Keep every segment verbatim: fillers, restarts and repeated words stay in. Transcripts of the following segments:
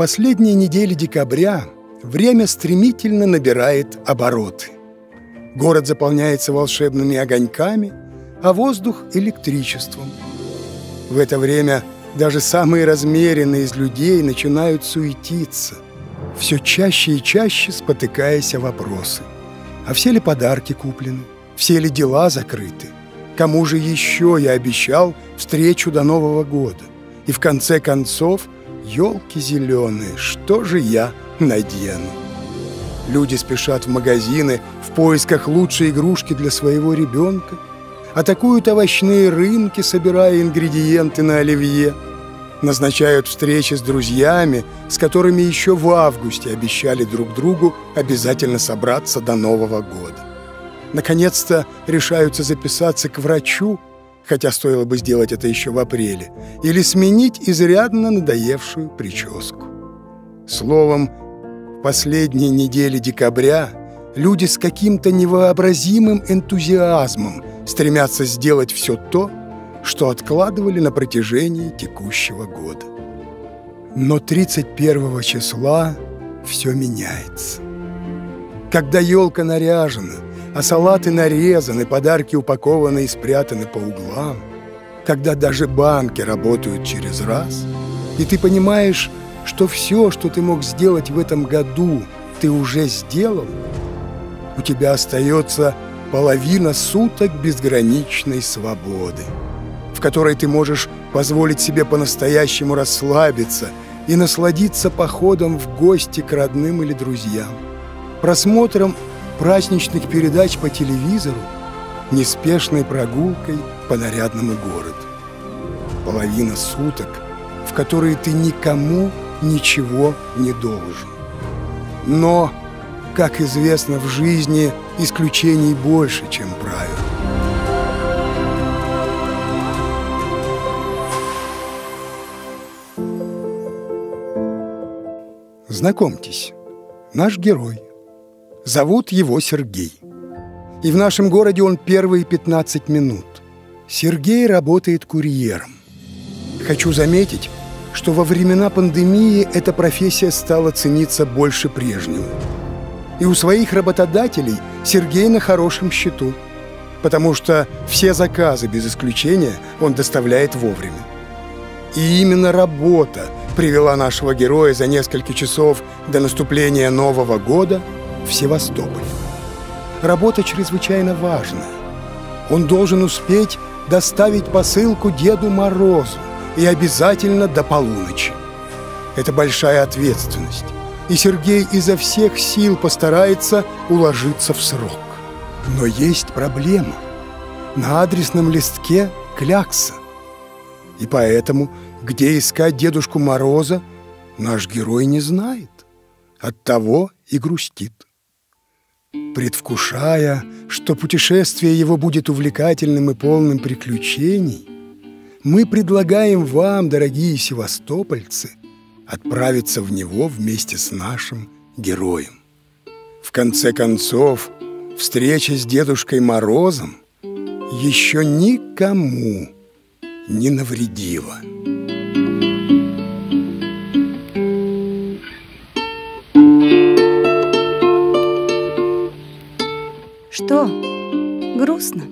последние недели декабря время стремительно набирает обороты. Город заполняется волшебными огоньками, а воздух – электричеством. В это время даже самые размеренные из людей начинают суетиться, все чаще и чаще спотыкаясь о вопросы. А все ли подарки куплены? Все ли дела закрыты? Кому же еще я обещал встречу до Нового года? И в конце концов, елки зеленые, что же я надену? Люди спешат в магазины в поисках лучшей игрушки для своего ребенка, атакуют овощные рынки, собирая ингредиенты на оливье, назначают встречи с друзьями, с которыми еще в августе обещали друг другу обязательно собраться до Нового года. Наконец-то решаются записаться к врачу, хотя стоило бы сделать это еще в апреле, или сменить изрядно надоевшую прическу. Словом, в последние недели декабря люди с каким-то невообразимым энтузиазмом стремятся сделать все то, что откладывали на протяжении текущего года. Но тридцать первого числа все меняется. Когда елка наряжена, а салаты нарезаны, подарки упакованы и спрятаны по углам, когда даже банки работают через раз, и ты понимаешь, что все, что ты мог сделать в этом году, ты уже сделал, у тебя остается половина суток безграничной свободы, в которой ты можешь позволить себе по-настоящему расслабиться и насладиться походом в гости к родным или друзьям, просмотром праздничных передач по телевизору, неспешной прогулкой по нарядному городу. Половина суток, в которые ты никому ничего не должен. Но, как известно, в жизни исключений больше, чем правил. Знакомьтесь, наш герой. Зовут его Сергей. И в нашем городе он первые пятнадцать минут. Сергей работает курьером. Хочу заметить, что во времена пандемии эта профессия стала цениться больше прежнего. И у своих работодателей Сергей на хорошем счету, потому что все заказы, без исключения, он доставляет вовремя. И именно работа привела нашего героя за несколько часов до наступления Нового года в Севастополь. Работа чрезвычайно важная. Он должен успеть доставить посылку Деду Морозу, и обязательно до полуночи. Это большая ответственность, и Сергей изо всех сил постарается уложиться в срок. Но есть проблема. На адресном листке клякса. И поэтому, где искать Дедушку Мороза, наш герой не знает. Оттого и грустит. Предвкушая, что путешествие его будет увлекательным и полным приключений, мы предлагаем вам, дорогие севастопольцы, отправиться в него вместе с нашим героем. В конце концов, встреча с Дедушкой Морозом еще никому не навредила. Что? Грустно?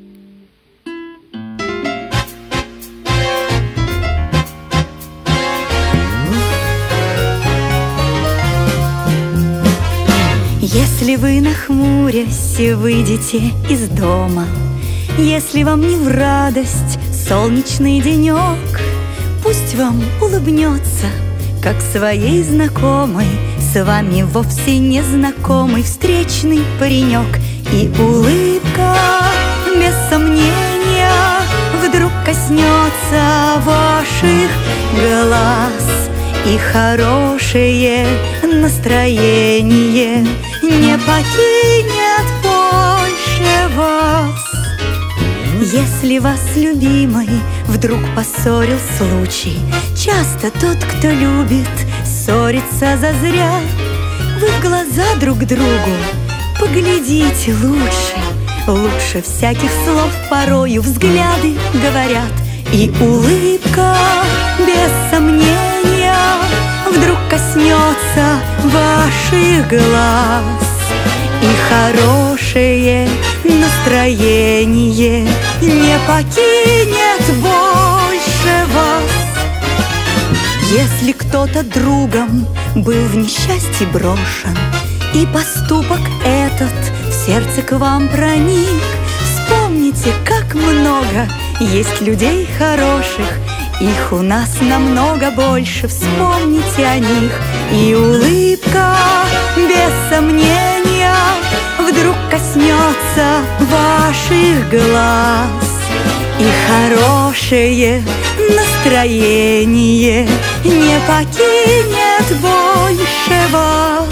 Если вы, нахмурясь, выйдете из дома, если вам не в радость солнечный денек, пусть вам улыбнется, как своей знакомой, с вами вовсе незнакомый встречный паренек. И улыбка, без сомнения, вдруг коснется ваших глаз, и хорошее настроение не покинет больше вас. Если вас, любимый, вдруг поссорил случай, часто тот, кто любит, ссорится зазря. Вы в глаза друг другу поглядите лучше, лучше всяких слов порою взгляды говорят. И улыбка, без сомнения, вдруг коснется ваших глаз, и хорошее настроение не покинет больше вас. Если кто-то другом был в несчастье брошен, и поступок этот в сердце к вам проник, вспомните, как много есть людей хороших, их у нас намного больше, вспомните о них. И улыбка, без сомнения, вдруг коснется ваших глаз, и хорошее настроение не покинет больше вас.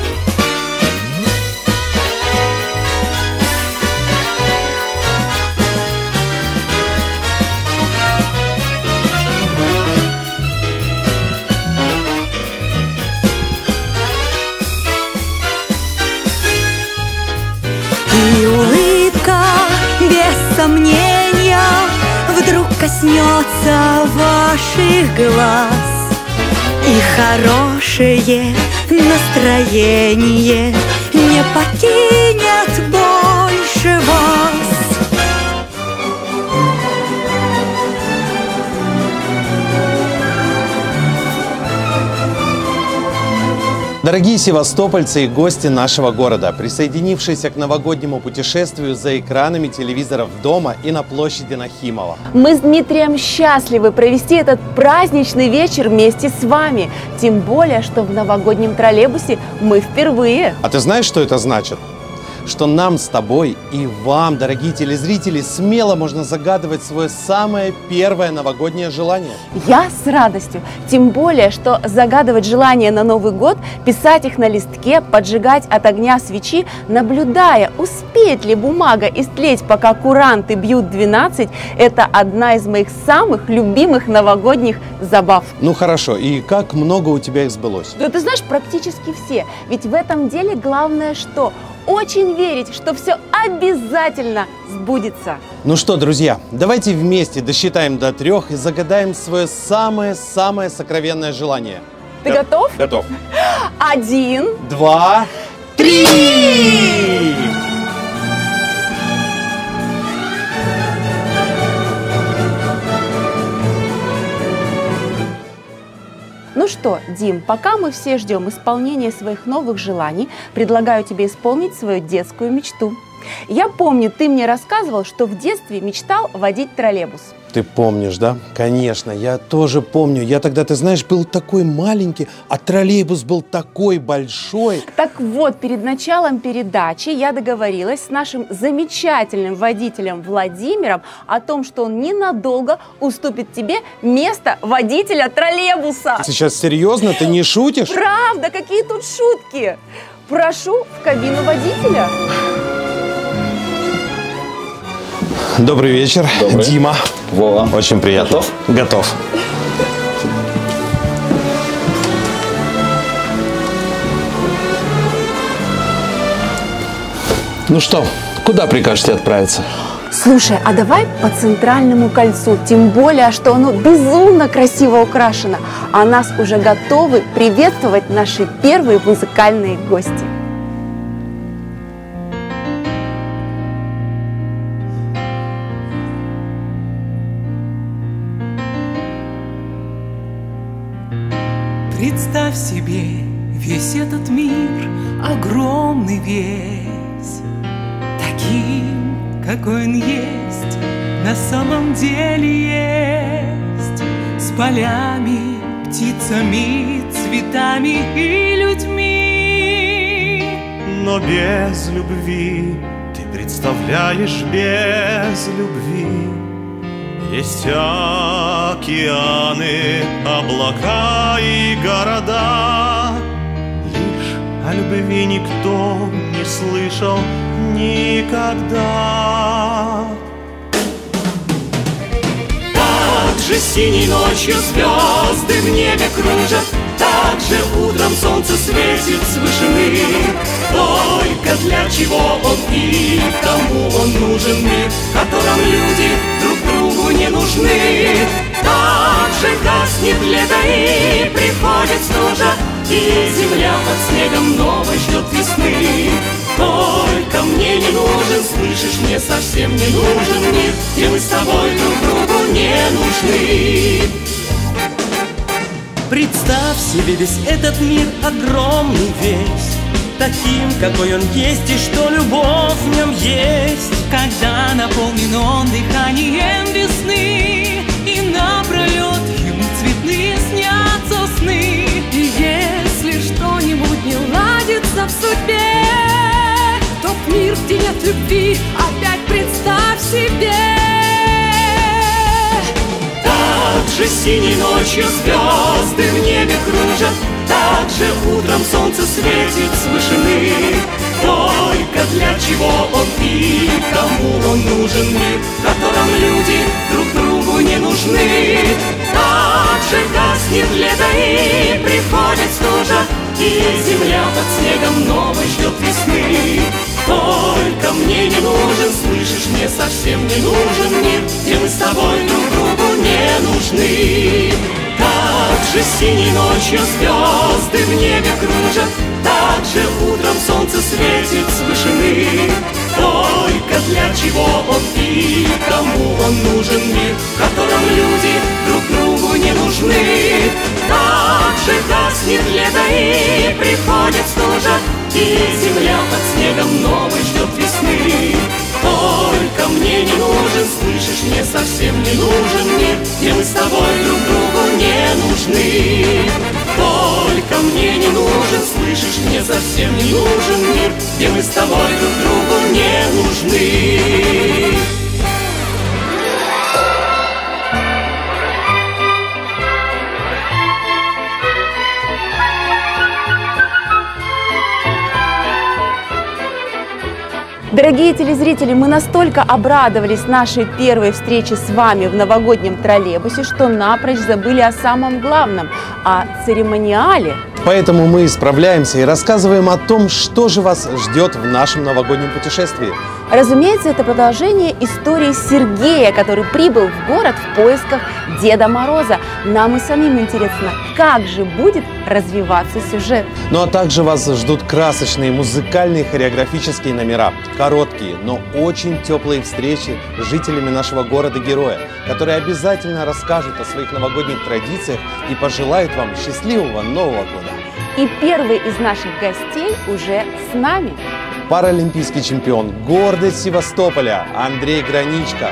И улыбка, без сомнения, вдруг коснется ваших глаз, и хорошее настроение не покинет больше вас. Дорогие севастопольцы и гости нашего города, присоединившиеся к новогоднему путешествию за экранами телевизоров дома и на площади Нахимова. Мы с Дмитрием счастливы провести этот праздничный вечер вместе с вами. Тем более, что в новогоднем троллейбусе мы впервые. А ты знаешь, что это значит? Что нам с тобой и вам, дорогие телезрители, смело можно загадывать свое самое первое новогоднее желание. Я с радостью. Тем более, что загадывать желания на Новый год, писать их на листке, поджигать от огня свечи, наблюдая, успеет ли бумага истлеть, пока куранты бьют двенадцать, это одна из моих самых любимых новогодних забав. Ну хорошо, и как много у тебя их сбылось? Да ты знаешь, практически все. Ведь в этом деле главное что? Очень верить, что все обязательно сбудется. Ну что, друзья, давайте вместе досчитаем до трех и загадаем свое самое-самое сокровенное желание. Ты Г- готов? Готов. Один, Два, три! Ну что, Дим, пока мы все ждем исполнения своих новых желаний, предлагаю тебе исполнить свою детскую мечту. Я помню, ты мне рассказывал, что в детстве мечтал водить троллейбус. Ты помнишь, да? Конечно, я тоже помню. Я тогда, ты знаешь, был такой маленький, а троллейбус был такой большой. Так вот, перед началом передачи я договорилась с нашим замечательным водителем Владимиром о том, что он ненадолго уступит тебе место водителя троллейбуса. Сейчас серьезно? Ты не шутишь? Правда, какие тут шутки? Прошу в кабину водителя. Добрый вечер, Добрый. Дима. Вова. Очень приятно. Готов? Готов. Ну что, куда прикажете отправиться? Слушай, а давай по центральному кольцу, тем более, что оно безумно красиво украшено, а нас уже готовы приветствовать наши первые музыкальные гости. Представь себе весь этот мир, огромный весь, таким, какой он есть, на самом деле есть, с полями, птицами, цветами и людьми. Но без любви, ты представляешь, без любви есть океаны, облака и города. Лишь о любви никто не слышал никогда. Так же синей ночью звезды в небе кружат, так же утром солнце светит с вышины. Только для чего он и кому он нужен мир, в котором люди друг другу не нужны. Так же гаснет лето и приходит стужа, и земля под снегом новой ждет весны. Только мне не нужен, слышишь, мне совсем не нужен мир, где мы с тобой друг другу не нужны. Представь себе весь этот мир огромный весь, таким, какой он есть, и что любовь в нем есть. Когда наполнен он дыханием весны, и напролет ему цветные снятся сны. И если что-нибудь не ладится в судьбе, тот мир, где нет любви, опять представь себе. Так же синей ночью звезды в небе кружат, так же утром солнце светит с вышины. Только для чего он и кому он нужен мир, в котором люди друг другу не нужны. Так же гаснет лето и приходит стужа, и земля под снегом новой ждет весны. Только мне не нужен, слышишь, мне совсем не нужен мир, где мы с тобой друг другу не нужны. Так же синей ночью звезды в небе кружат, так же утром солнце светит с вышины. Только для чего он и кому он нужен мир, в котором люди друг другу не нужны. Так же гаснет лето и приходит стужа, и земля под снегом новой ждет весны. Только мне не нужен, слышишь, мне совсем не нужен мир, где мы с тобой друг другу не нужны. Только мне не нужен, слышишь, мне совсем не нужен мир, где мы с тобой друг другу не нужны. Дорогие телезрители, мы настолько обрадовались нашей первой встрече с вами в новогоднем троллейбусе, что напрочь забыли о самом главном – о церемониале. Поэтому мы исправляемся и рассказываем о том, что же вас ждет в нашем новогоднем путешествии. Разумеется, это продолжение истории Сергея, который прибыл в город в поисках Деда Мороза. Нам и самим интересно, как же будет развиваться сюжет. Ну а также вас ждут красочные музыкальные хореографические номера, короткие, но очень теплые встречи с жителями нашего города-героя, которые обязательно расскажут о своих новогодних традициях и пожелают вам счастливого Нового года. И первый из наших гостей уже с нами. Паралимпийский чемпион, гордость Севастополя Андрей Граничко.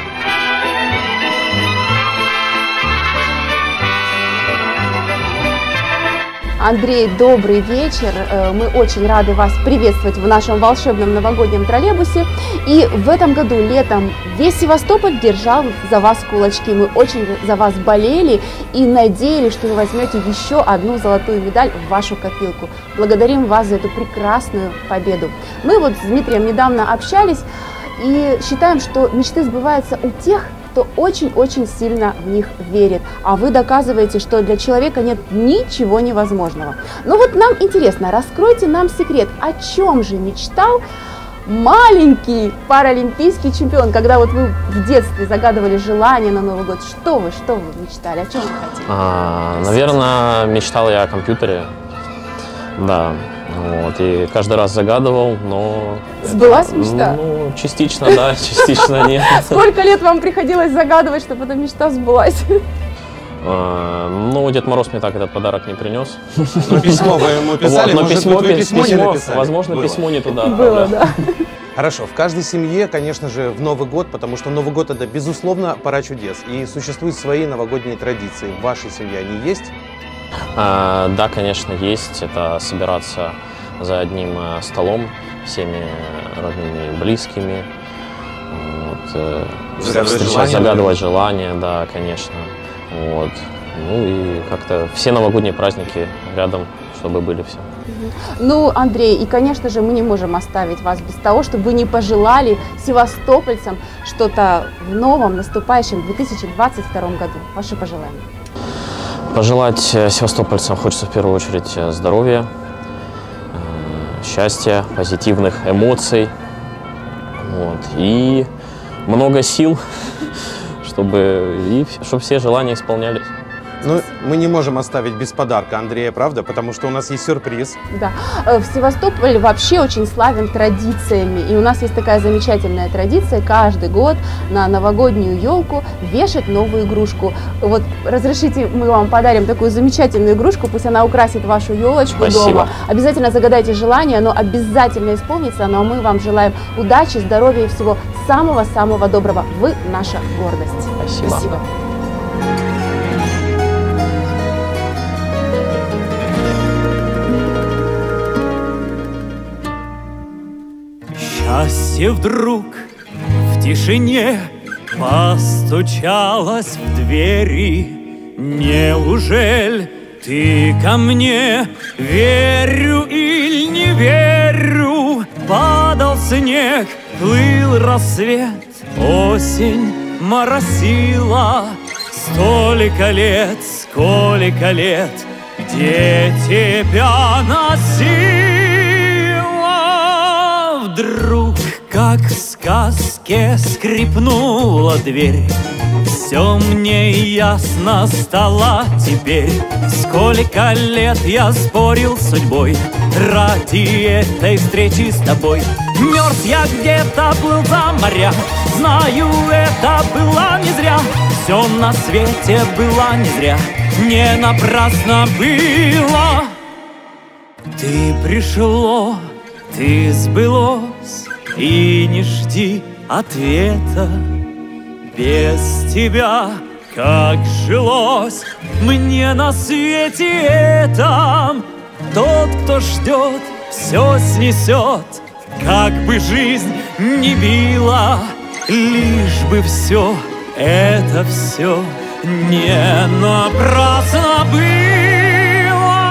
Андрей, добрый вечер. Мы очень рады вас приветствовать в нашем волшебном новогоднем троллейбусе. И в этом году летом весь Севастополь держал за вас кулачки. Мы очень за вас болели и надеялись, что вы возьмете еще одну золотую медаль в вашу копилку. Благодарим вас за эту прекрасную победу. Мы вот с Дмитрием недавно общались и считаем, что мечты сбываются у тех, кто очень-очень сильно в них верит. А вы доказываете, что для человека нет ничего невозможного. Ну вот нам интересно, раскройте нам секрет, о чем же мечтал маленький паралимпийский чемпион, когда вот вы в детстве загадывали желание на Новый год. Что вы, что вы мечтали, о чем вы хотели? А, наверное, мечтал я о компьютере, да. Вот, и каждый раз загадывал, но... Сбылась мечта? Ну, частично да, частично нет. Сколько лет вам приходилось загадывать, чтобы эта мечта сбылась? Ну, Дед Мороз мне так этот подарок не принес. Но письмо вы ему писали, но может письмо, быть, вы письмо не написали? Возможно, Было. письмо не туда. Было, да. Хорошо, в каждой семье, конечно же, в Новый год, потому что Новый год – это, безусловно, пора чудес. И существуют свои новогодние традиции. В вашей семье они есть? А, да, конечно, есть. Это собираться за одним столом, всеми родными и близкими. Вот, загадывать, встречать, загадывать желания, да, конечно. Вот. Ну и как-то все новогодние праздники рядом, чтобы были все. Ну, Андрей, и, конечно же, мы не можем оставить вас без того, чтобы вы не пожелали севастопольцам что-то в новом, наступающем две тысячи двадцать втором году. Ваши пожелания. Пожелать севастопольцам хочется в первую очередь здоровья, счастья, позитивных эмоций, вот, и много сил, чтобы, и, чтобы все желания исполнялись. Ну, мы не можем оставить без подарка Андрея, правда? Потому что у нас есть сюрприз. Да. В Севастополе вообще очень славен традициями. И у нас есть такая замечательная традиция каждый год на новогоднюю елку вешать новую игрушку. Вот разрешите, мы вам подарим такую замечательную игрушку, пусть она украсит вашу елочку Спасибо. дома. Обязательно загадайте желание, оно обязательно исполнится. Но мы вам желаем удачи, здоровья и всего самого-самого доброго. Вы наша гордость. Спасибо. Спасибо. Счастье вдруг в тишине постучалось в двери. Неужели ты ко мне? Верю или не верю? Падал снег, плыл рассвет, осень моросила. Столько лет, сколько лет, где тебя носила? Вдруг, как в сказке, скрипнула дверь. Все мне ясно стало теперь. Сколько лет я спорил с судьбой ради этой встречи с тобой. Мерз я где-то, плыл за моря. Знаю, это было не зря. Все на свете было не зря. Не напрасно было. Ты пришло, ты сбылось, и не жди ответа. Без тебя как жилось мне на свете этом. Тот, кто ждет, все снесет, как бы жизнь не била, лишь бы все, это все не напрасно было.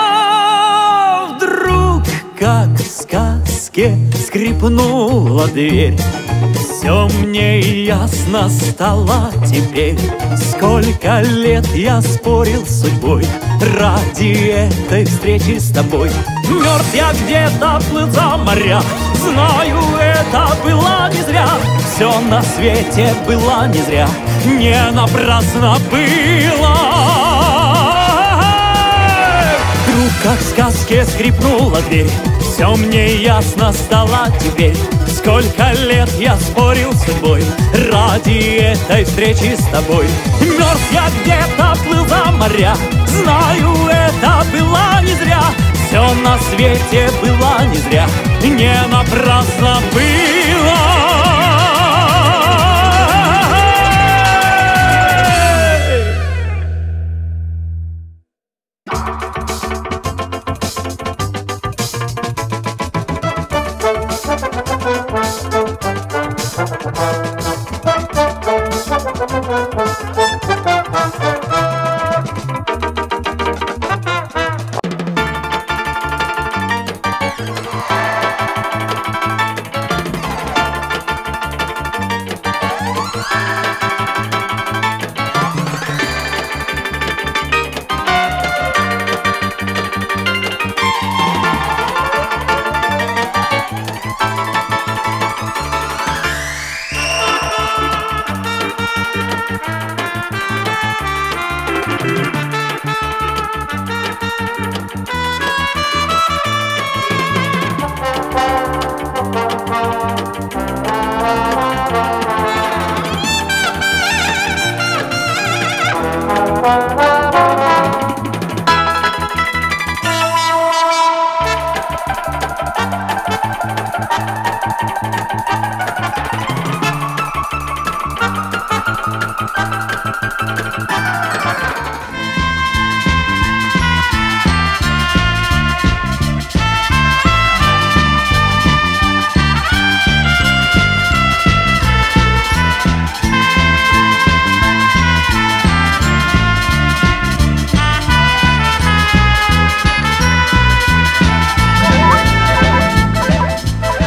Вдруг, как в сказке, скрипнула дверь. Все мне ясно стало теперь. Сколько лет я спорил с судьбой ради этой встречи с тобой. Мерз я где-то, плыл за моря. Знаю, это было не зря. Все на свете было не зря. Не напрасно было. Вдруг, как в сказке, скрипнула дверь. Все мне ясно стало теперь. Сколько лет я спорил с судьбой ради этой встречи с тобой. Мерз я где-то, плыл за моря. Знаю, это было не зря. Все на свете было не зря. Не напрасно было.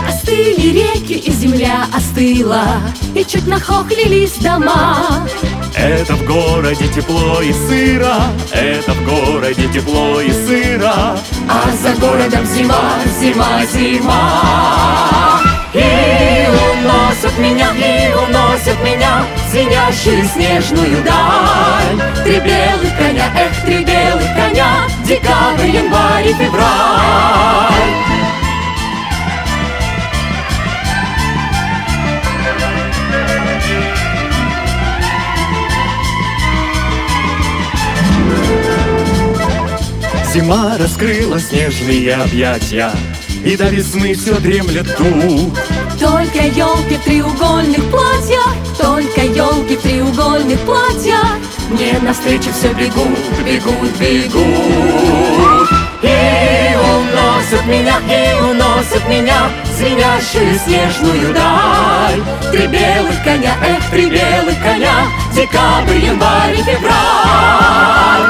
Остыли реки, и земля остыла, и чуть нахохлились дома. Это в городе тепло и сыро, это в городе тепло и сыро, а за городом зима, зима, зима. И уносят меня, и уносят меня в звенящую снежную даль. Три белых коня, эх, три белых коня, декабрь, январь и февраль. Зима раскрыла снежные объятия, и до весны все дремлет тут. Только елки в треугольных платьях, только елки в треугольных платьях мне навстречу все бегут, бегут, бегут. И уносят меня, и уносят меня в звенящую снежную даль. Три белых коня, эх, три белых коня, декабрь, январь и февраль.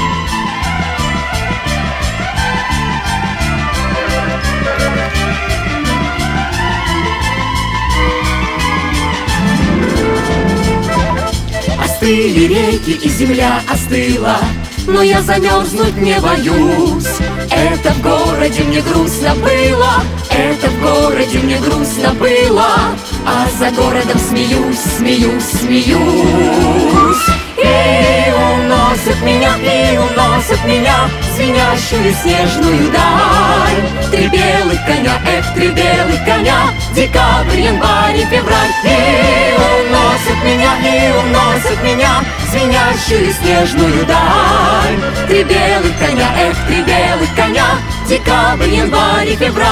Остыли реки и земля остыла, но я замерзнуть не боюсь. Это в городе мне грустно было, это в городе мне грустно было, а за городом смеюсь, смеюсь, смеюсь. И уносят меня, и уносят меня в звенящую снежную даль. Три белых коня, эх, три белых коня, декабрь, январь и февраль. И уносят меня, и уносят меня в звенящую снежную даль. Три белых коня, эх, три белых коня, декабрь, январь и февраль.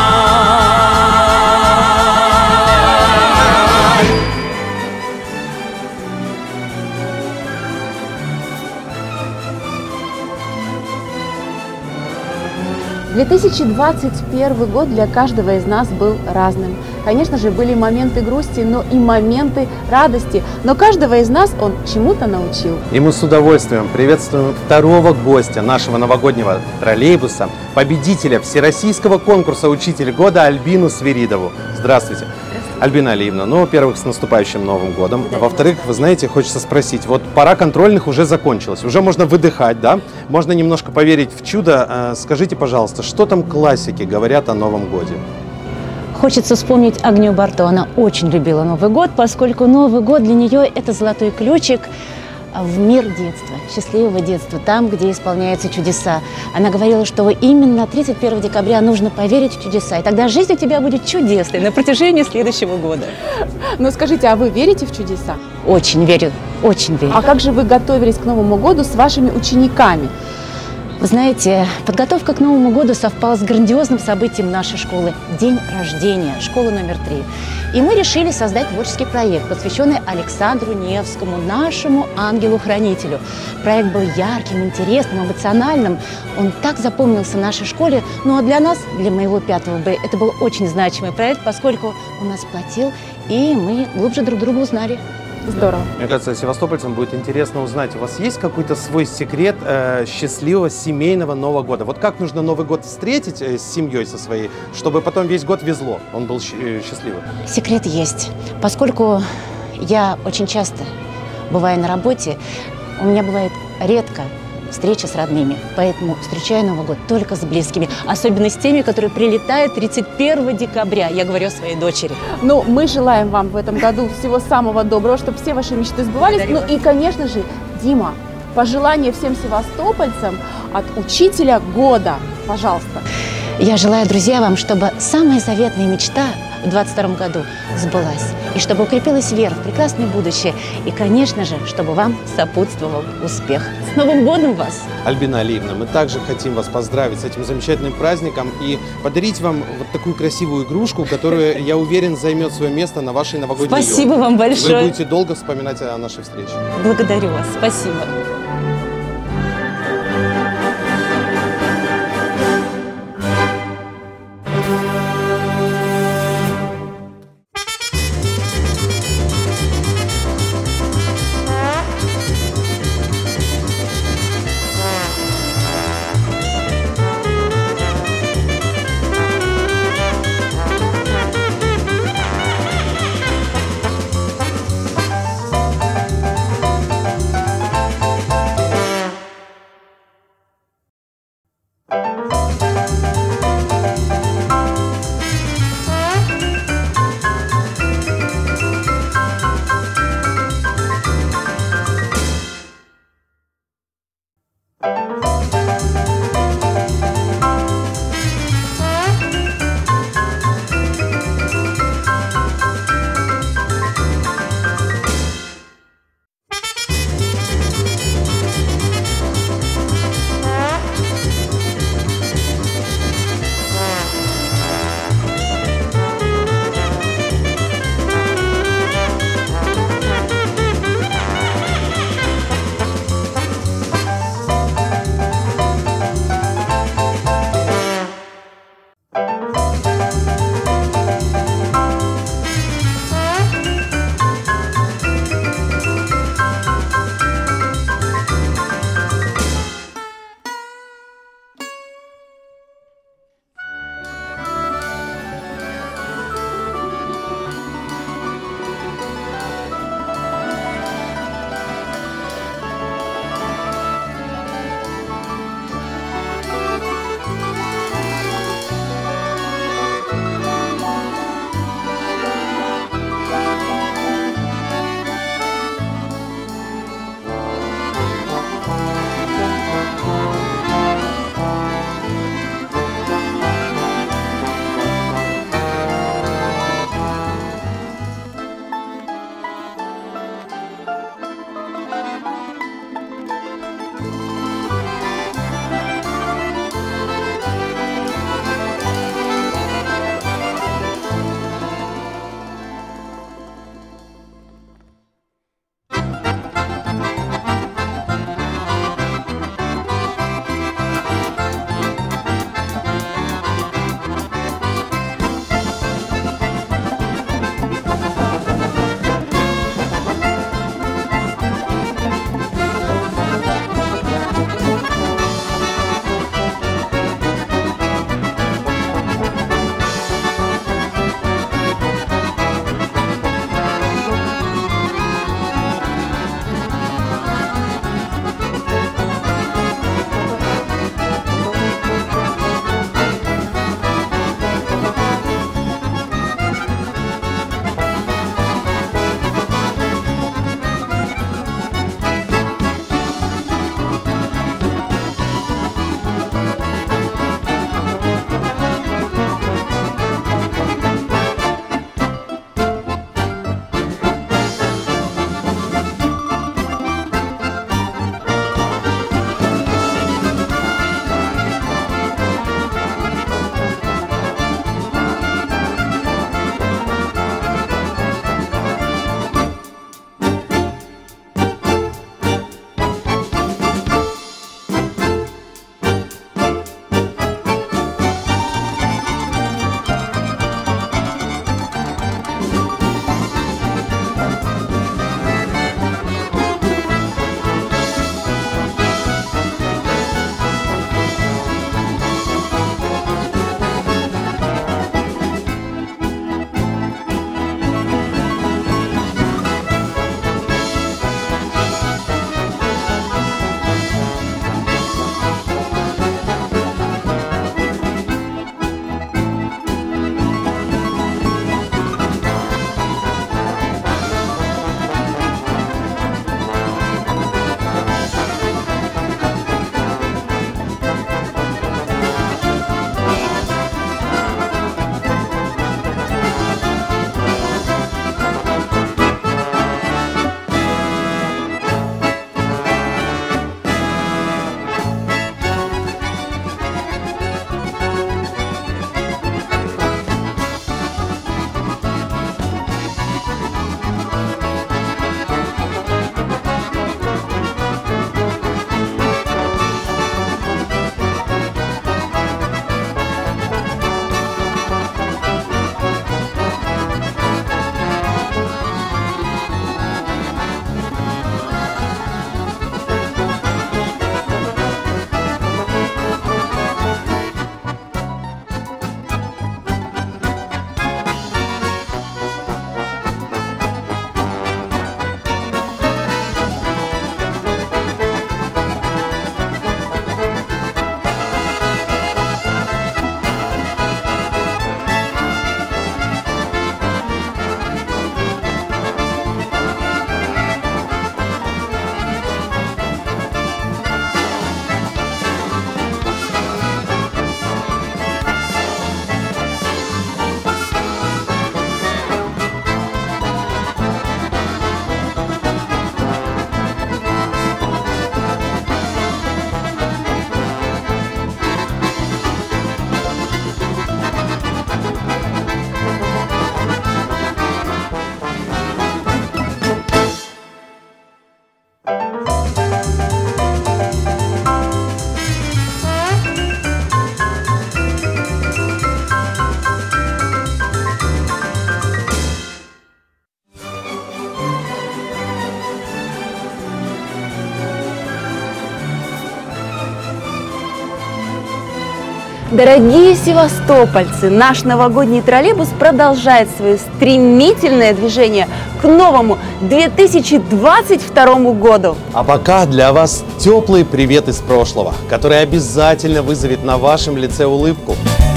две тысячи двадцать первый год для каждого из нас был разным. Конечно же, были моменты грусти, но и моменты радости. Но каждого из нас он чему-то научил. И мы с удовольствием приветствуем второго гостя нашего новогоднего троллейбуса, победителя всероссийского конкурса «Учитель года» Альбину Свиридову. Здравствуйте. Альбина Алиевна, ну, во-первых, с наступающим Новым годом. Да, во-вторых, вы знаете, хочется спросить, вот пора контрольных уже закончилась, уже можно выдыхать, да? Можно немножко поверить в чудо. Скажите, пожалуйста, что там классики говорят о Новом годе? Хочется вспомнить Агнию Барто. Она очень любила Новый год, поскольку Новый год для нее – это золотой ключик в мир детства, счастливого детства, там, где исполняются чудеса. Она говорила, что именно тридцать первого декабря нужно поверить в чудеса, и тогда жизнь у тебя будет чудесной на протяжении следующего года. Но скажите, а вы верите в чудеса? Очень верю, очень верю. А как же вы готовились к Новому году с вашими учениками? Вы знаете, подготовка к Новому году совпала с грандиозным событием нашей школы – день рождения, школы номер три. И мы решили создать творческий проект, посвященный Александру Невскому, нашему ангелу-хранителю. Проект был ярким, интересным, эмоциональным. Он так запомнился в нашей школе. Ну а для нас, для моего пятого Б, это был очень значимый проект, поскольку он нас сплотил, и мы глубже друг друга узнали. Здорово. Мне кажется, севастопольцам будет интересно узнать, у вас есть какой-то свой секрет э, счастливого семейного Нового года? Вот как нужно Новый год встретить э, с семьей со своей, чтобы потом весь год везло, он был э, счастливый? Секрет есть. Поскольку я очень часто бываю на работе, у меня бывает редко встреча с родными, поэтому встречаю Новый год только с близкими, особенно с теми, которые прилетают тридцать первого декабря, я говорю о своей дочери. Ну, мы желаем вам в этом году всего самого доброго, чтобы все ваши мечты сбывались. Благодарю. Ну и, конечно же, Дима, пожелание всем севастопольцам от учителя года, пожалуйста. Я желаю, друзья, вам, чтобы самая заветная мечта в двадцать втором году сбылась, и чтобы укрепилась вера в прекрасное будущее, и, конечно же, чтобы вам сопутствовал успех. С Новым годом вас! Альбина Алиевна, мы также хотим вас поздравить с этим замечательным праздником и подарить вам вот такую красивую игрушку, которая, я уверен, займет свое место на вашей новогодней елке. Спасибо вам большое! Вы будете долго вспоминать о нашей встрече. Благодарю вас, спасибо! Дорогие севастопольцы, наш новогодний троллейбус продолжает свое стремительное движение к новому две тысячи двадцать второму году. А пока для вас теплый привет из прошлого, который обязательно вызовет на вашем лице улыбку.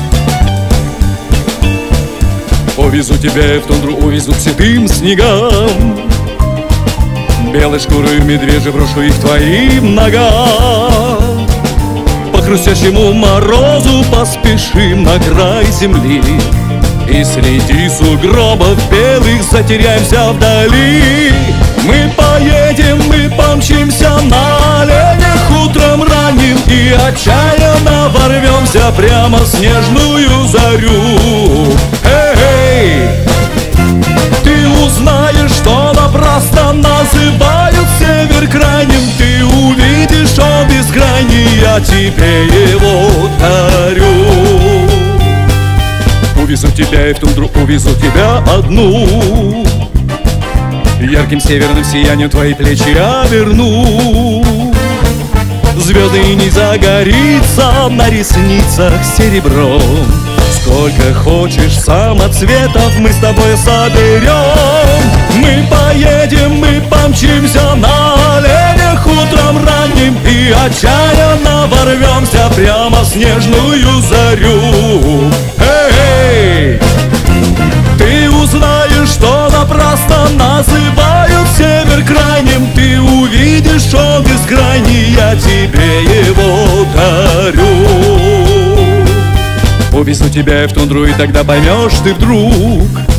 Увезу тебя в тундру, увезу к седым снегам. Белой шкурой медвежьей брошу их твоим ногам. По хрустящему морозу поспешим на край земли, и среди сугробов белых затеряемся вдали. Мы поедем, мы помчимся на оленях утром ранним, и отчаянно ворвемся прямо в снежную зарю. Эй, ты узнаешь, что напрасно называют север крайним. Ты увидишь, он бескрайний, я тебе его дарю. Увезу тебя и в тундру, увезу тебя одну. Ярким северным сиянием твои плечи оберну. Звездный не загорится на ресницах серебром. Сколько хочешь самоцветов мы с тобой соберем. Мы поедем, мы помчимся на оленях утром ранним, и отчаянно ворвемся прямо в снежную зарю. Эй, ты узнаешь, что напрасно называют север крайним. Ты увидишь, он бескрайний, я тебе его дарю. Увезу тебя в тундру, и тогда поймешь ты вдруг,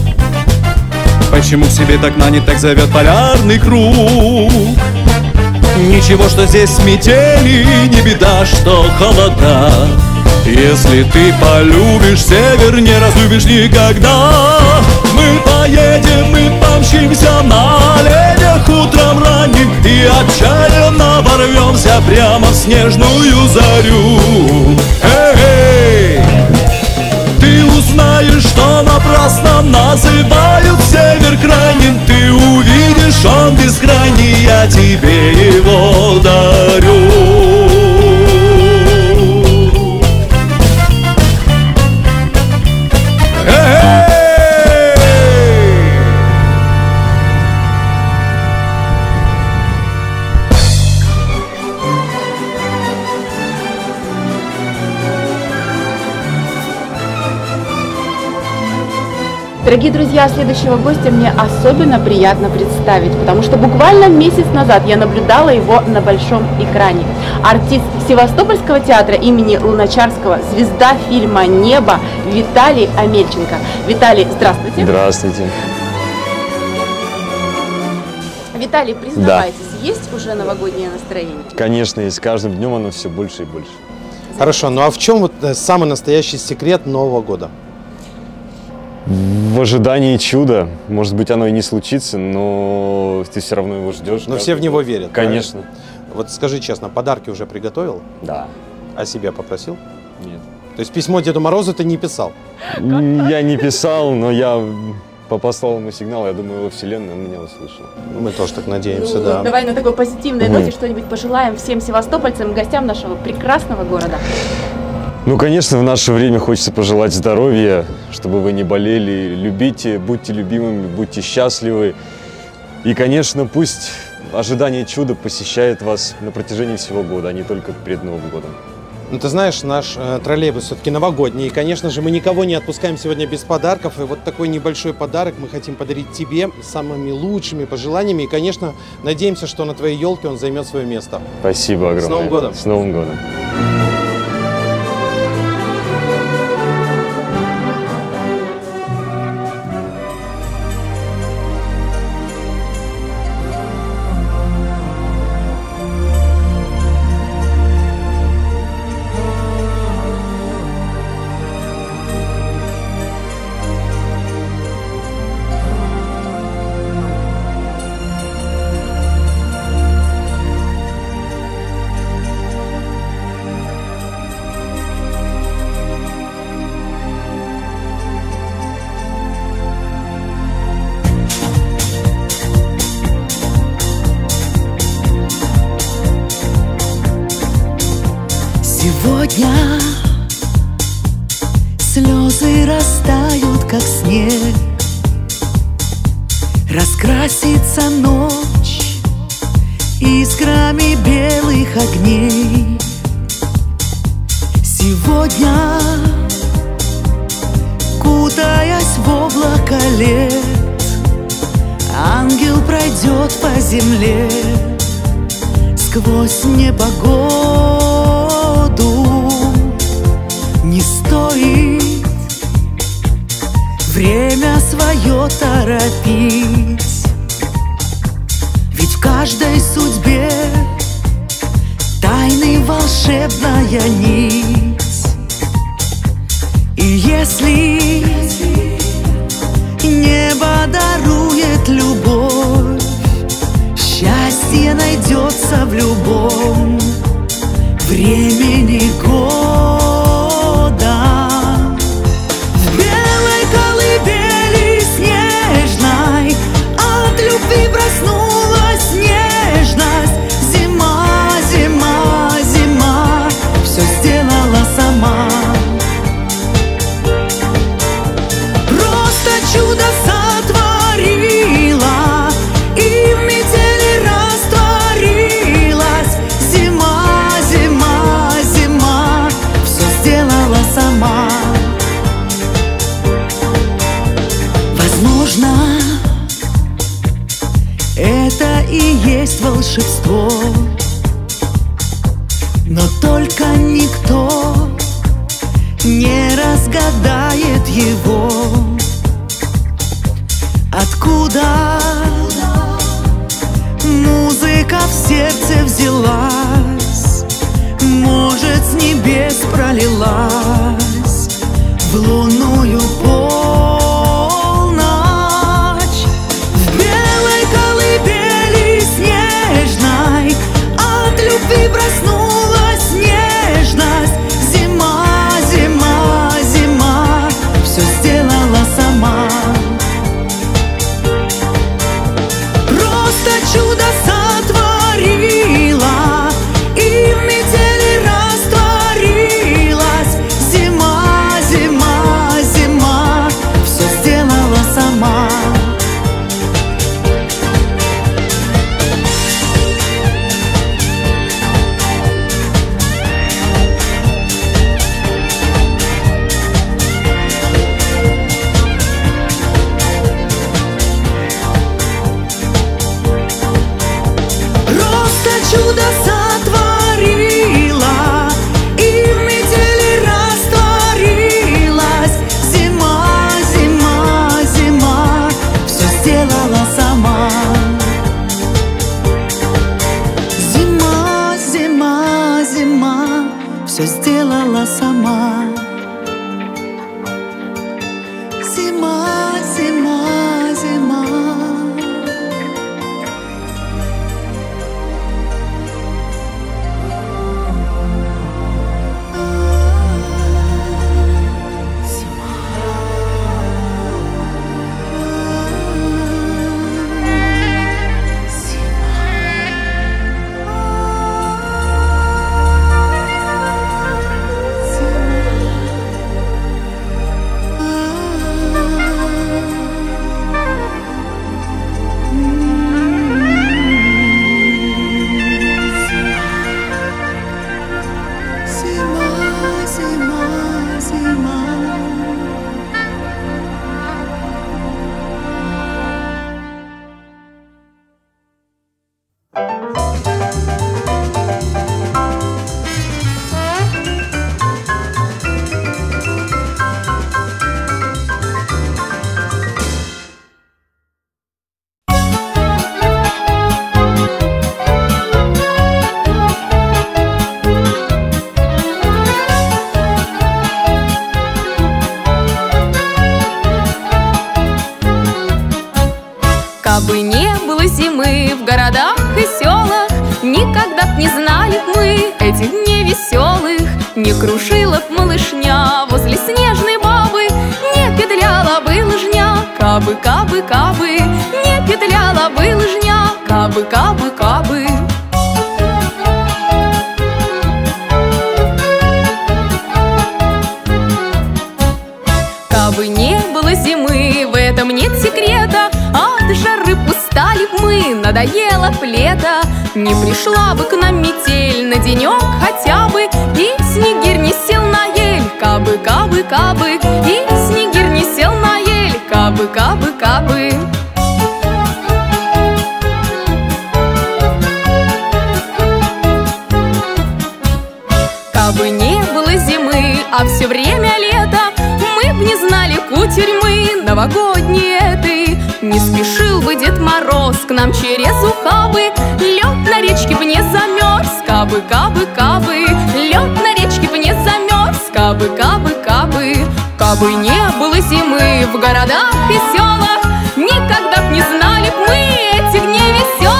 почему к себе так манит, так зовет полярный круг. Ничего, что здесь метели, не беда, что холода. Если ты полюбишь север, не разлюбишь никогда. Мы поедем, мы помчимся на оленях утром ранним, и отчаянно ворвемся прямо в снежную зарю. Эй, ты узнаешь, что напрасно называют север крайним. Ты увидишь, он бескрайний, я тебе его дарю. Дорогие друзья, следующего гостя мне особенно приятно представить, потому что буквально месяц назад я наблюдала его на большом экране. Артист Севастопольского театра имени Луначарского, звезда фильма «Небо» Виталий Омельченко. Виталий, здравствуйте. Здравствуйте. Виталий, признавайтесь, да. Есть уже новогоднее настроение? Конечно, и с каждым днем оно все больше и больше. Хорошо, ну а в чем вот самый настоящий секрет Нового года? В ожидании чуда. Может быть, оно и не случится, но ты все равно его ждешь. Но все в него верят. Конечно. Правильно? Вот скажи честно, подарки уже приготовил? Да. А себя попросил? Нет. То есть письмо Деду Морозу ты не писал? Я не писал, но я послал ему сигнал, я думаю, его вселенная меня услышала. Мы тоже так надеемся, ну, да. Давай на такой позитивной угу. ноте что-нибудь пожелаем всем севастопольцам и гостям нашего прекрасного города. Ну, конечно, в наше время хочется пожелать здоровья, чтобы вы не болели. Любите, будьте любимыми, будьте счастливы. И, конечно, пусть ожидание чуда посещает вас на протяжении всего года, а не только перед Новым годом. Ну, ты знаешь, наш э, троллейбус все-таки новогодний. И, конечно же, мы никого не отпускаем сегодня без подарков. И вот такой небольшой подарок мы хотим подарить тебе с самыми лучшими пожеланиями. И, конечно, надеемся, что на твоей елке он займет свое место. Спасибо огромное. С Новым годом. С Новым годом. Сегодня Звезды растают, как снег, раскрасится ночь искрами белых огней. Сегодня, кутаясь в облако лет, ангел пройдет по земле сквозь непогоду. Не стоит время свое торопить, ведь в каждой судьбе тайны волшебная нить. И если небо дарует любовь, счастье найдется в любом времени года. В белой колыбели снежной от любви проснулась нежность. Зима, зима, зима все сделала сама. Просто чудо сотворила и в метели растворилась. Зима, зима, зима все сделала сама. Возможно, это и есть волшебство, но только никто не разгадает его. Откуда музыка в сердце взялась, может, с небес пролилась в лунную полночь. В белой колыбели снежной от любви проснулась нежность. Зима, зима, зима все сделала сама. Просто чудо сотворила и в метели растворилась. Зима, зима, зима все сделала сама. Просто чудо сотворила и в метели растворилась. Зима, зима, зима все сделала сама. Зима, зима, зима все сделала сама. Зима, зима, зима. Кабы не было зимы в городах и селах, никогда б не знали б мы этих дней веселых. Не кружила б малышня возле снежной бабы, не петляла бы лыжня. Кабы, кабы, кабы, не петляла бы лыжня. Кабы, кабы, кабы. зимы надоело б лето, не пришла бы к нам метель на денек хотя бы, и снегирь не сел на ель, кабы, кабы, кабы, и снегирь не сел на ель, кабы, кабы, кабы. Кабы не было зимы, а все время лето, мы б не знали кутерьмы новогодней этой. Не спешил бы Дед Мороз к нам через ухабы, лед на речке б не замерз, кабы, кабы, кабы, лед на речке б не замерз, кабы, кабы, кабы. Кабы не было зимы в городах и селах, никогда б не знали б мы этих дней веселых.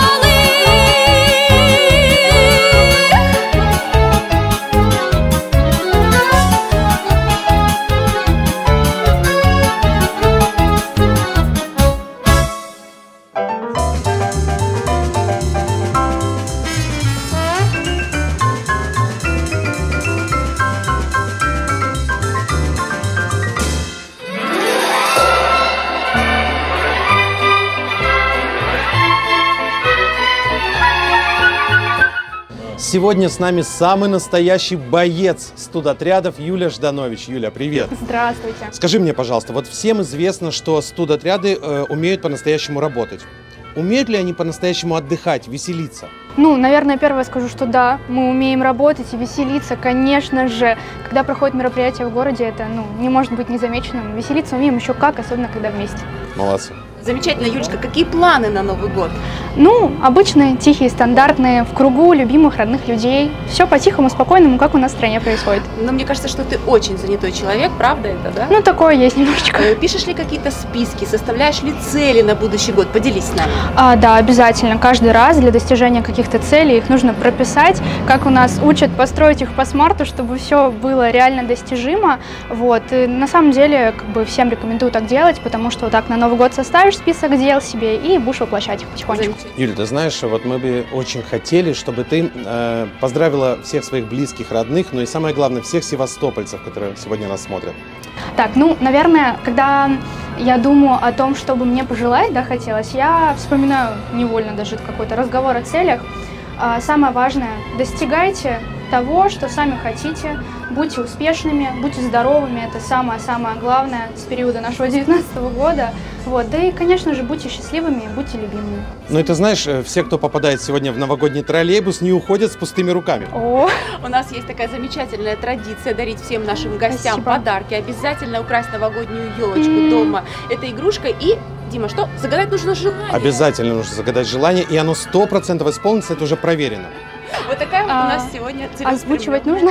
Сегодня с нами самый настоящий боец студотрядов Юля Жданович. Юля, привет. Здравствуйте. Скажи мне, пожалуйста, вот всем известно, что студотряды э, умеют по-настоящему работать. Умеют ли они по-настоящему отдыхать, веселиться? Ну, наверное, первое скажу, что да, мы умеем работать и веселиться, конечно же. Когда проходит мероприятие в городе, это ну, не может быть незамеченным. Веселиться умеем еще как, особенно когда вместе. Молодцы. Замечательно, Юлечка. Какие планы на Новый год? Ну, обычные, тихие, стандартные, в кругу любимых, родных людей. Все по-тихому, спокойному, как у нас в стране происходит. Но мне кажется, что ты очень занятой человек, правда это, да? Ну, такое есть немножечко. Пишешь ли какие-то списки, составляешь ли цели на будущий год? Поделись с нами. А, да, обязательно. Каждый раз для достижения каких-то целей их нужно прописать, как у нас учат построить их по смарту, чтобы все было реально достижимо. Вот. И на самом деле, как бы всем рекомендую так делать, потому что вот так на Новый год составишь список дел себе и будешь воплощать их потихонечку. Юля, ты знаешь, вот мы бы очень хотели, чтобы ты э, поздравила всех своих близких, родных, но и самое главное, всех севастопольцев, которые сегодня нас смотрят. Так, ну, наверное, когда я думаю о том, что бы мне пожелать, да, хотелось, я вспоминаю невольно даже какой-то разговор о целях. А, самое важное, достигайте того, что сами хотите, будьте успешными, будьте здоровыми, это самое-самое главное с периода нашего девятнадцатого года. Вот. Да и, конечно же, будьте счастливыми, будьте любимыми. Ну и ты знаешь, все, кто попадает сегодня в новогодний троллейбус, не уходят с пустыми руками. О, у нас есть такая замечательная традиция дарить всем нашим гостям Спасибо. Подарки. Обязательно украсть новогоднюю елочку Mm. дома. Это игрушка и... Дима, что? Загадать нужно желание. Обязательно нужно загадать желание, и оно сто процентов исполнится, это уже проверено. Вот такая вот А, у нас сегодня целеустремленная. Озвучивать нужно?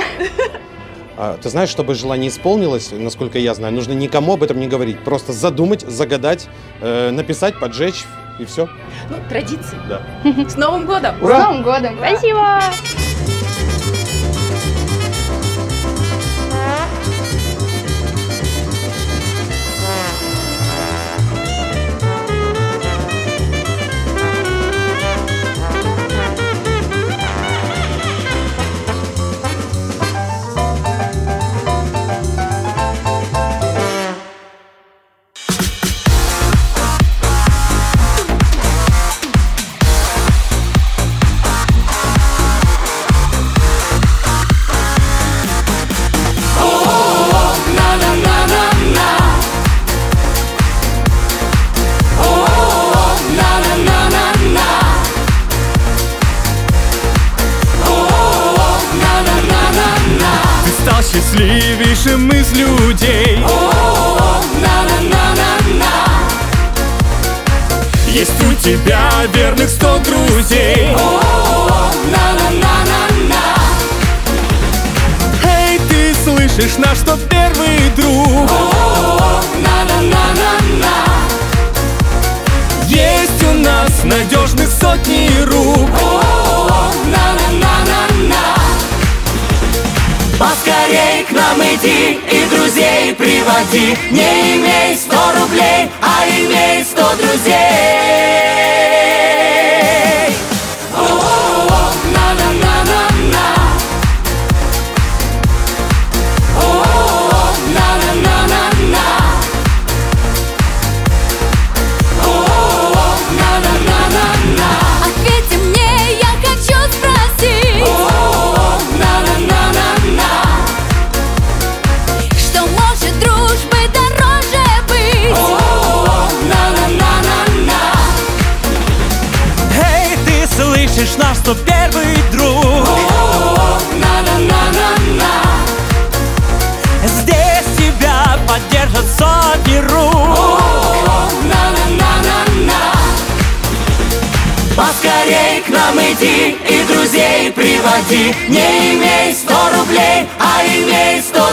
А, ты знаешь, чтобы желание исполнилось, насколько я знаю, нужно никому об этом не говорить. Просто задумать, загадать, э, написать, поджечь, и все. Ну, традиции. Да. С Новым годом! Ура! С Новым годом! Спасибо! Счастливейшим из людей. Есть у тебя верных сто друзей. Эй, ты слышишь наш тот первый друг? Есть у нас надежных сотни рук. Поскорей к нам иди и друзей приводи. Не имей сто рублей, а имей сто друзей. О-о-о, на-на-на-на-на. О-о-о, на-на-на-на-на. О-о-о, на-на-на-на-на. нам иди и друзей приводи. Не имей сто рублей, а имей сто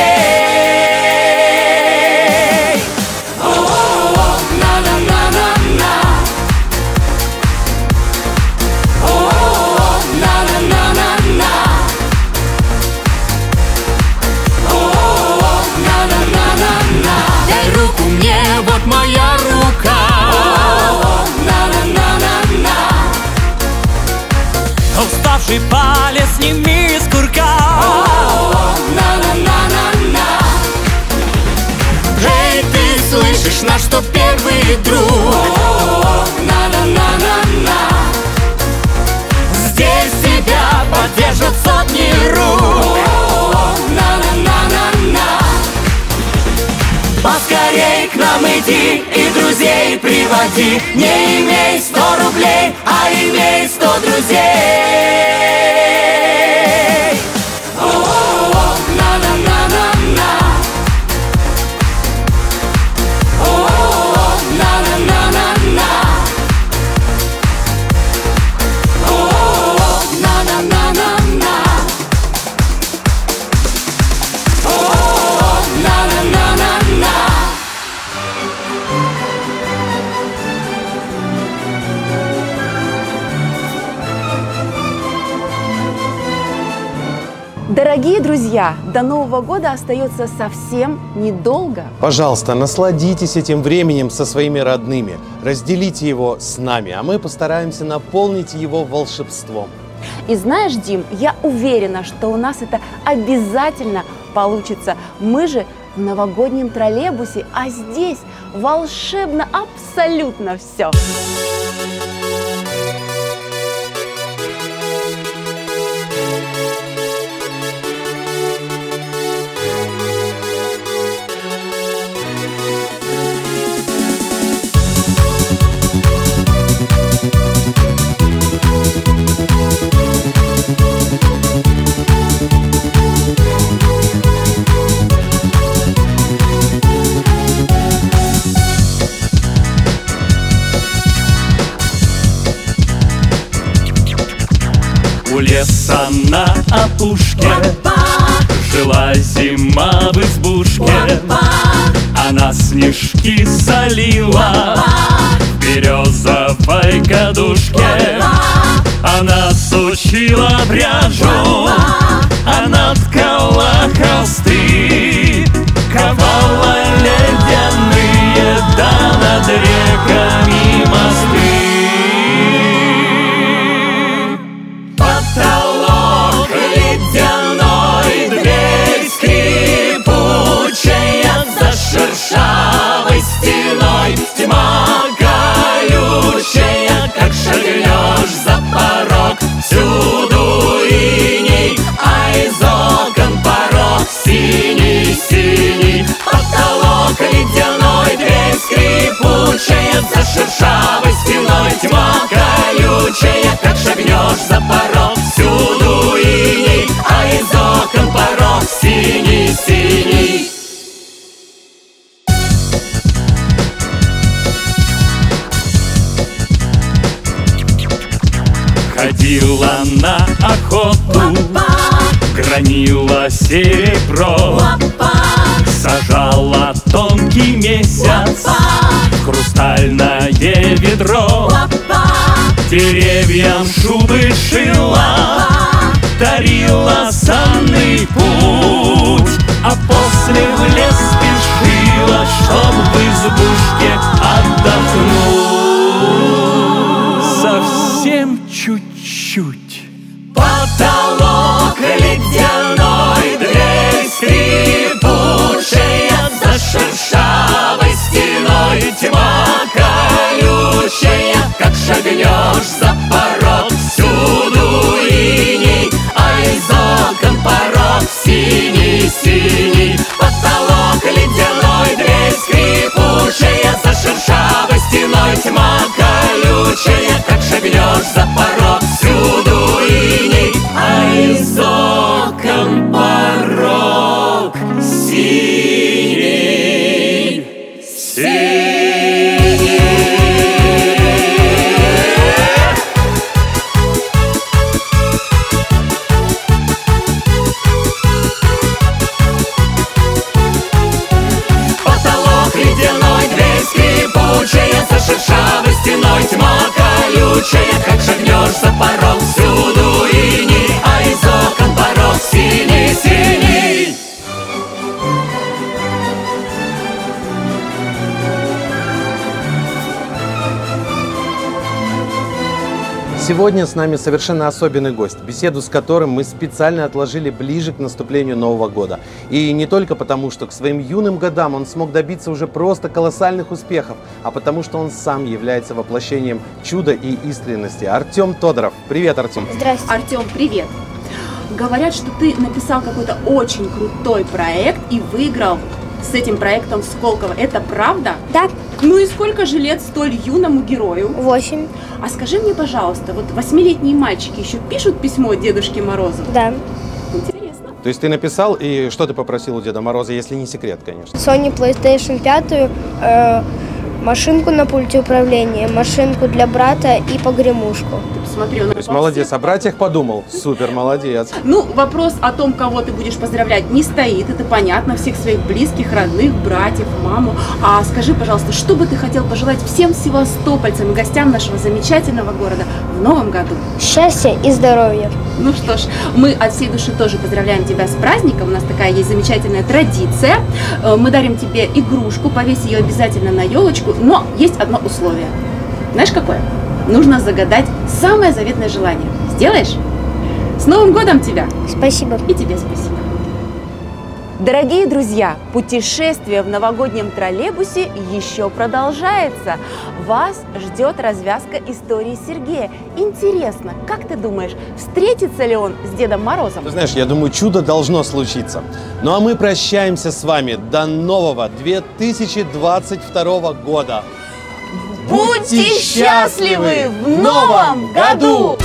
друзей. О-о-о, на-на-на-на-на. О-о-о, на-на-на-на-на. О-о-о, на-на-на-на-на. Дай руку мне, вот моя рука. О-о-о, на-на-на-на-на. Уставший палец сними с курка. О-о-о, на-на-на-на-на. Эй, ты слышишь, наш что первый друг? О-о-о, на-на-на-на-на. Здесь тебя поддержат сотни рук. О-о-о, на-на-на-на-на. Поскорей к нам иди и друзей приводи. Не имей сто рублей, а имей сто друзей. О-о-о, на-на-на-на-на. О-о-о, на-на-на-на-на. О-о-о, на-на-на-на-на. О-о-о, на-на-на-на-на. Дорогие друзья, до Нового года остается совсем недолго. Пожалуйста, насладитесь этим временем со своими родными, разделите его с нами, а мы постараемся наполнить его волшебством. И знаешь, Дим, я уверена, что у нас это обязательно получится. Мы же в новогоднем троллейбусе, а здесь волшебно абсолютно все. У леса на опушке жила зима в избушке. Она снежки солила в березовой кадушке. Она сучила пряжу, она ткала холсты, ковала ледяные, да над реками мосты. Потолок ледяной, дверь скрипучая, за шершавой стеной тьма колючая. Как шагнешь за порог, всюду иней, а из окон порог синий-синий. Потолок ледяной, дверь скрипучая, за шершавой стеной тьма колючая. Как шагнешь за порог, всюду иней, а из окон порог синий-синий. Ходила на охоту, гранила серебро, сажала тонкий месяц в хрустальное ведро. Деревьям шубы шила, дарила санный путь, а после в лес спешила, чтоб в избушке отдохнуть. Совсем чуть-чуть. Потолок ледяной, дверь скрипучая, за шершавой стеной тьма колючая. Как шагнешь за порог, всюду иней, а из окон порог синий. Сегодня с нами совершенно особенный гость, беседу с которым мы специально отложили ближе к наступлению Нового года. И не только потому, что к своим юным годам он смог добиться уже просто колоссальных успехов, а потому что он сам является воплощением чуда и искренности. Артем Тодоров. Привет, Артем. Здравствуйте. Артем, привет. Говорят, что ты написал какой-то очень крутой проект и выиграл с этим проектом в Сколково. Это правда? Да. Ну и сколько же лет столь юному герою? Восемь. А скажи мне, пожалуйста, вот восьмилетние мальчики еще пишут письмо Дедушке Морозу? Да. Интересно. То есть ты написал, и что ты попросил у Деда Мороза, если не секрет, конечно? Sony PlayStation пять, э, машинку на пульте управления, машинку для брата и погремушку. Посмотри, он То есть молодец, о братьях подумал. Супер, молодец. Ну, вопрос о том, кого ты будешь поздравлять, не стоит. Это понятно, всех своих близких, родных, братьев, маму. А скажи, пожалуйста, что бы ты хотел пожелать всем севастопольцам и гостям нашего замечательного города в новом году? Счастья и здоровья. Ну что ж, мы от всей души тоже поздравляем тебя с праздником. У нас такая есть замечательная традиция. Мы дарим тебе игрушку, повесь ее обязательно на елочку. Но есть одно условие. Знаешь, какое? Нужно загадать самое заветное желание. Сделаешь? С Новым годом тебя! Спасибо. И тебе спасибо. Дорогие друзья, путешествие в новогоднем троллейбусе еще продолжается. Вас ждет развязка истории Сергея. Интересно, как ты думаешь, встретится ли он с Дедом Морозом? Ты знаешь, я думаю, чудо должно случиться. Ну а мы прощаемся с вами до нового две тысячи двадцать второго года. Будьте счастливы в новом году!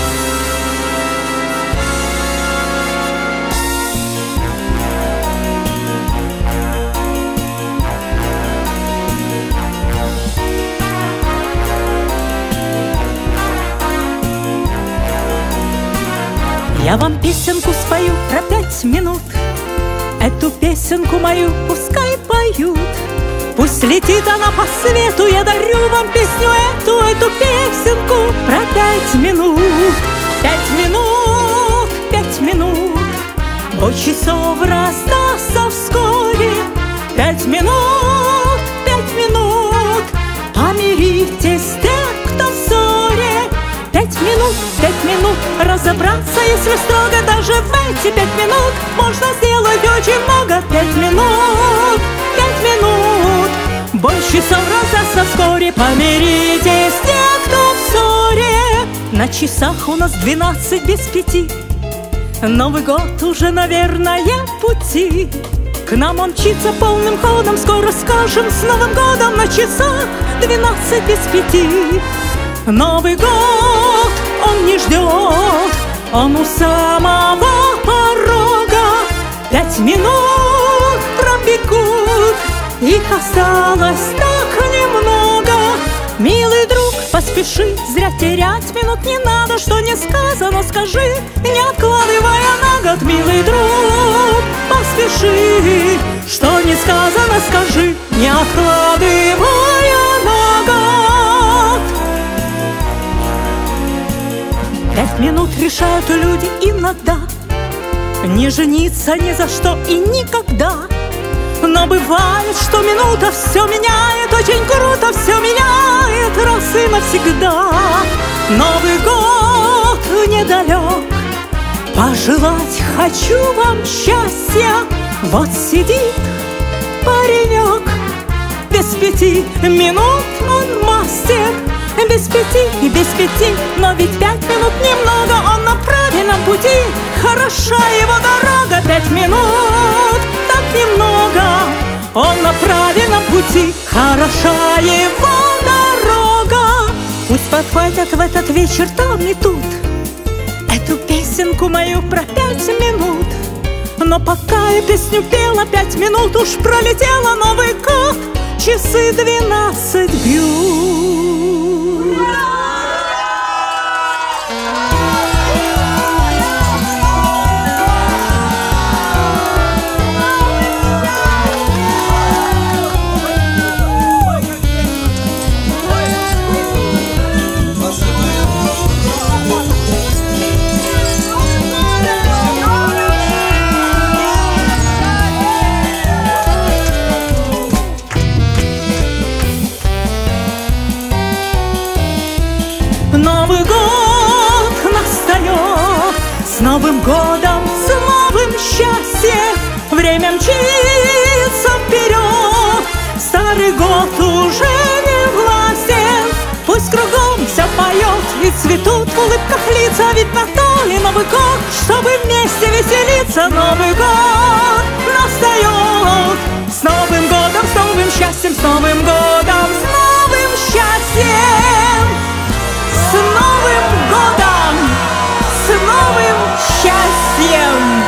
Я вам песенку спою про пять минут. Эту песенку мою пускай поют. Пусть летит она по свету, я дарю вам песню эту, эту песенку про пять минут. Пять минут, пять минут, бой часов раздастся вскоре. Пять минут, пять минут, помиритесь те, кто в ссоре. Пять минут, пять минут, разобраться, если строго, даже в эти пять минут можно сделать очень много. Пять минут, пять минут, бой часов раздастся вскоре. Помиритесь те, кто в ссоре. На часах у нас двенадцать без пяти. Новый год уже, наверное, пути. К нам он мчится полным ходом. Скоро скажем с Новым годом. На часах двенадцать без пяти. Новый год он не ждет, он у самого порога. Пять минут пробегут, их осталось так немного. Милый друг, поспеши, зря терять минут не надо. Что не сказано, скажи, не откладывая на год. Милый друг, поспеши, что не сказано, скажи, не откладывая на год. Пять минут решают люди иногда не жениться ни за что и никогда. Но бывает, что минута все меняет, очень круто все меняет раз и навсегда. Новый год недалек, пожелать хочу вам счастья. Вот сидит паренек, без пяти минут он мастер. Без пяти и без пяти, но ведь пять минут немного. Он на правильном пути, хороша его дорога. Пять минут, так немного. Он на правильном пути, хороша его дорога. Пусть подхватят в этот вечер там и тут эту песенку мою про пять минут. Но пока я песню пела, пять минут уж пролетела. Новый год, часы двенадцать бьют. Новый год С Новым годом, с новым счастьем, время мчится вперед. Старый год уже не властен, пусть кругом все поет и цветут в улыбках лица. Ведь на то ли Новый год, чтобы вместе веселиться. Новый год настает. С Новым годом, с новым счастьем, с Новым годом, с новым счастьем. С Новым годом, с новым счастьем.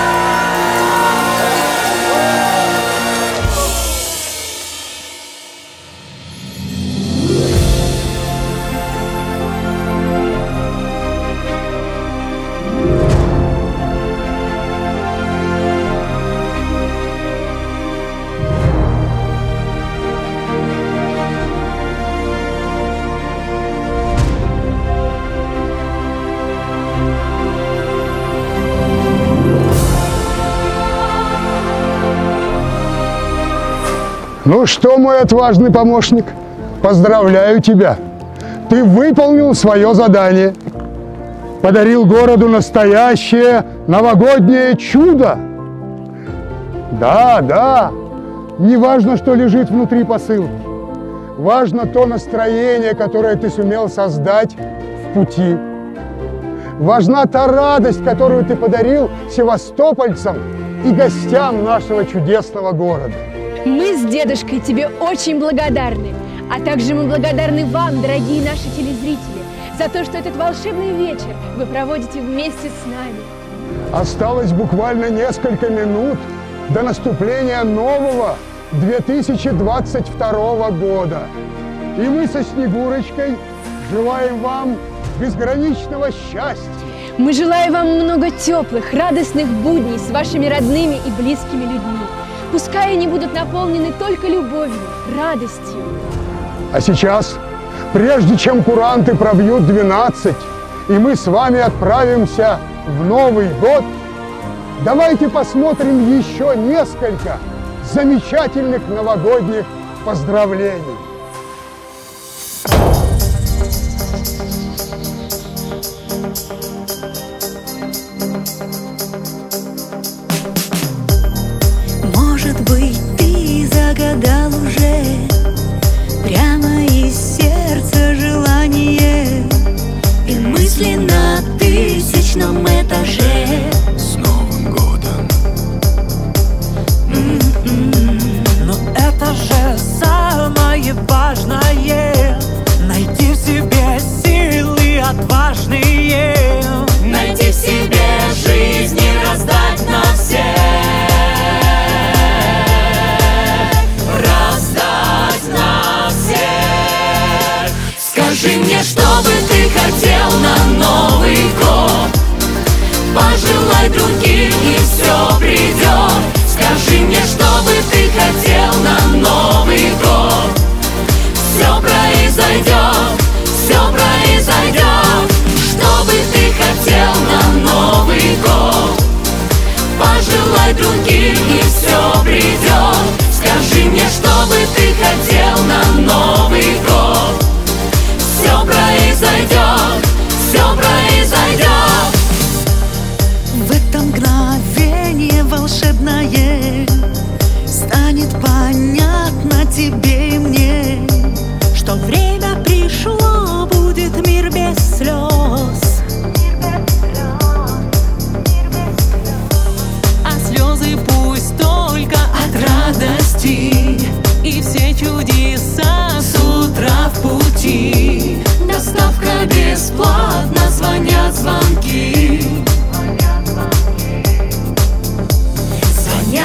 Ну что, мой отважный помощник, поздравляю тебя. Ты выполнил свое задание. Подарил городу настоящее новогоднее чудо. Да, да, не важно, что лежит внутри посылки. Важно то настроение, которое ты сумел создать в пути. Важна та радость, которую ты подарил севастопольцам и гостям нашего чудесного города. Мы с дедушкой тебе очень благодарны, а также мы благодарны вам, дорогие наши телезрители, за то, что этот волшебный вечер вы проводите вместе с нами. Осталось буквально несколько минут до наступления нового две тысячи двадцать второго года. И мы со Снегурочкой желаем вам безграничного счастья. Мы желаем вам много теплых, радостных будней с вашими родными и близкими людьми. Пускай они будут наполнены только любовью, радостью. А сейчас, прежде чем куранты пробьют двенадцать, и мы с вами отправимся в Новый год, давайте посмотрим еще несколько замечательных новогодних поздравлений. Может быть, ты загадал уже прямо из сердца желание, и мысли на тысячном этаже. С Новым годом. Но это же самое важное, найти в себе силы отважные, найти в себе жизнь и раздать на всех. Скажи мне, что бы ты хотел на Новый год. Пожелай другим, и все придет. Скажи мне, что бы ты хотел на Новый год. Все произойдет, все произойдет. Что бы ты хотел на Новый год. Пожелай другим, и все придет. Скажи мне, что бы ты хотел на Новый год. Все произойдет, все произойдет. В это мгновение волшебное станет понятно тебе и мне, что время пришло, будет мир без слез. А слезы пусть только от радости, и все чудеса с утра в пути. Доставка бесплатно, звонят звонки. Звонят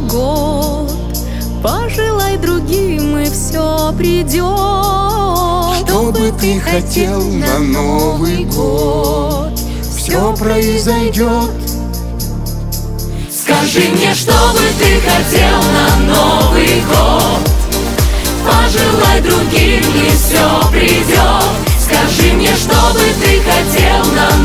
год. Пожелай другим, и все придет. Что бы ты хотел на Новый год, все произойдет. Скажи мне, что бы ты хотел на Новый год. Пожелай другим, и все придет. Скажи мне, что бы ты хотел на